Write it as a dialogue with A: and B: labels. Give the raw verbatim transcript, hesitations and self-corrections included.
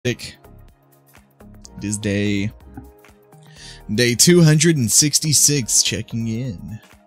A: It is day day two hundred sixty-six checking in.